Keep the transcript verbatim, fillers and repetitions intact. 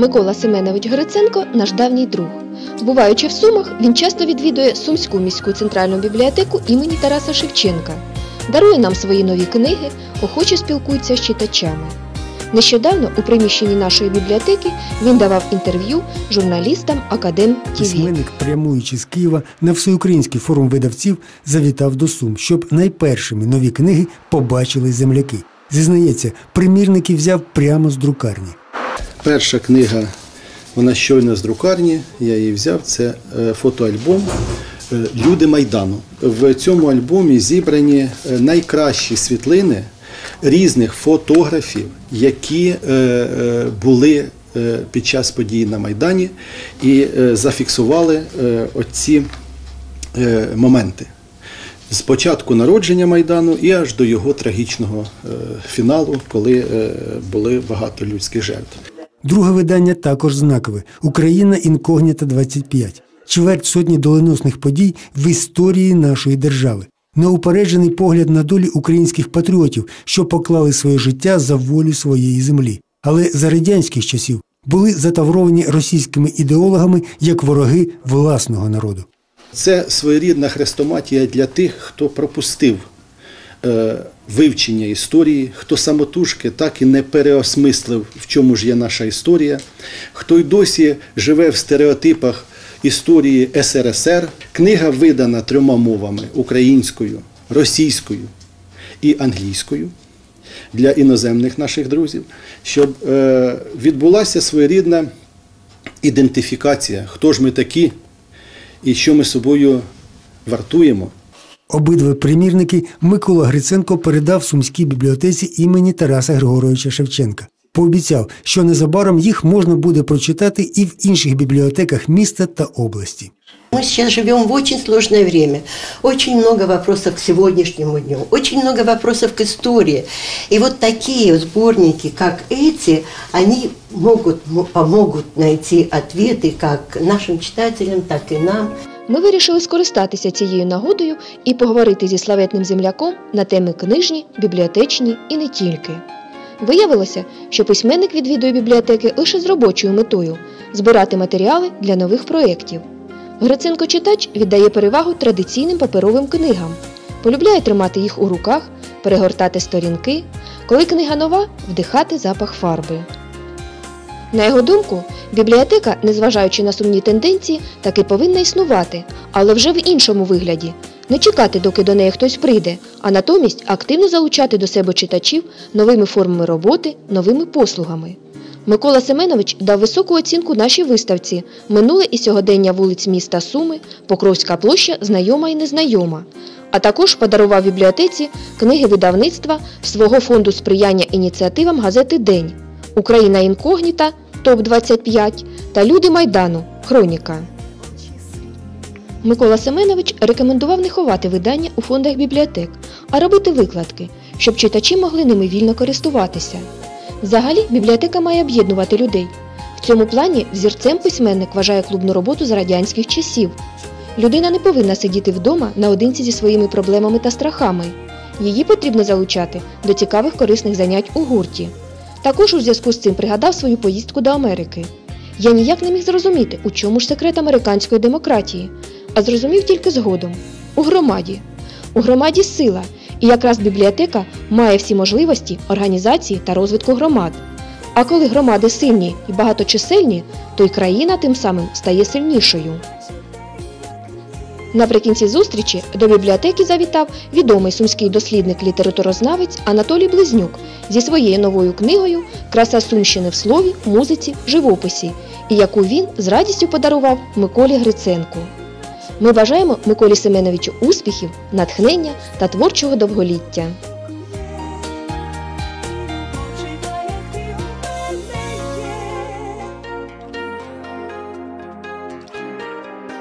Микола Семенович Гриценко – наш давній друг. Буваючи в Сумах, він часто відвідує Сумську міську центральну бібліотеку імені Тараса Шевченка, дарує нам свої нові книги, охоче спілкується з читачами. Нещодавно у приміщенні нашої бібліотеки він давав інтерв'ю журналістам Академ ТІВІ. Письменник, прямуючи з Києва на всеукраїнський форум видавців, завітав до Сум, щоб найпершими нові книги побачили земляки. Зізнається, примірники взяв прямо з друкарні. Перша книга, вона щойно з друкарні, я її взяв, це фотоальбом «Люди Майдану». В цьому альбомі зібрані найкращі світлини різних фотографів, які були під час подій на Майдані і зафіксували оці моменти. З початку народження Майдану і аж до його трагічного фіналу, коли були багато людських жертв. Друге видання також знакове – «Україна інкогніта двадцять п'ять». Чверть сотні доленосних подій в історії нашої держави. Неупереджений погляд на долі українських патріотів, що поклали своє життя за волю своєї землі. Але за радянських часів були затавровані російськими ідеологами як вороги власного народу. Це своєрідна хрестоматія для тих, хто пропустив е, вивчення історії, хто самотужки так і не переосмислив, в чому ж є наша історія, хто й досі живе в стереотипах історії ес ер ес ер. Книга видана трьома мовами – українською, російською і англійською для іноземних наших друзів, щоб е, відбулася своєрідна ідентифікація, хто ж ми такі і що ми собою вартуємо. Обидва примірники Микола Гриценко передав Сумській бібліотеці імені Тараса Григоровича Шевченка. Пообіцяв, що незабаром їх можна буде прочитати і в інших бібліотеках міста та області. Мы сейчас живем в очень сложное время. Очень много вопросов к сегодняшнему дню, очень много вопросов к истории. И вот такие сборники, как эти, они могут, помогут найти ответы как нашим читателям, так и нам. Ми вирішили скористатися цією нагодою і поговорити зі славетним земляком на теми книжні, бібліотечні і не тільки. Виявилося, що письменник відвідує бібліотеки лише з робочою метою – збирати матеріали для нових проєктів. Гриценко-читач віддає перевагу традиційним паперовим книгам, полюбляє тримати їх у руках, перегортати сторінки, коли книга нова – вдихати запах фарби. На його думку, бібліотека, незважаючи на сумні тенденції, таки повинна існувати, але вже в іншому вигляді. Не чекати, доки до неї хтось прийде, а натомість активно залучати до себе читачів новими формами роботи, новими послугами. Микола Семенович дав високу оцінку нашій виставці «Минуле і сьогодення вулиць міста Суми. Покровська площа. Знайома і незнайома», а також подарував бібліотеці книги видавництва свого фонду сприяння ініціативам газети «День», «Україна інкогніта. топ двадцять п'ять» та «Люди Майдану. Хроніка». Микола Семенович рекомендував не ховати видання у фондах бібліотек, а робити викладки, щоб читачі могли ними вільно користуватися. Взагалі, бібліотека має об'єднувати людей. В цьому плані взірцем письменник вважає клубну роботу з радянських часів. Людина не повинна сидіти вдома наодинці зі своїми проблемами та страхами. Її потрібно залучати до цікавих корисних занять у гурті. Також у зв'язку з цим пригадав свою поїздку до Америки. Я ніяк не міг зрозуміти, у чому ж секрет американської демократії, а зрозумів тільки згодом – у громаді. У громаді сила, і якраз бібліотека має всі можливості організації та розвитку громад. А коли громади сильні і багаточисельні, то й країна тим самим стає сильнішою. Наприкінці зустрічі до бібліотеки завітав відомий сумський дослідник-літературознавець Анатолій Близнюк зі своєю новою книгою «Краса Сумщини в слові, музиці, живописі», і яку він з радістю подарував Миколі Гриценку. Ми бажаємо Миколі Семеновичу успіхів, натхнення та творчого довголіття.